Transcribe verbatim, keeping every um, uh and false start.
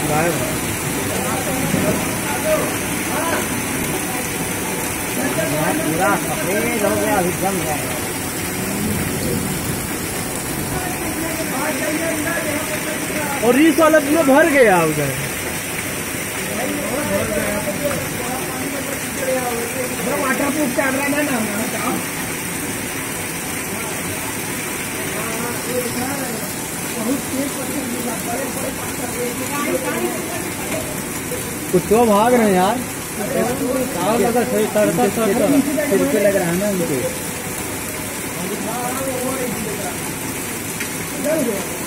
गायब है। पूरा सफेद हो गया, अभी जम जाएगा। और इस वाला में भर गया उधर। वाटर प्रूफ कैमरा है ना, कुछ तो भाग रहे हैं यार। सही सड़ता सड़ता सिर पे लग रहा है ना उनके।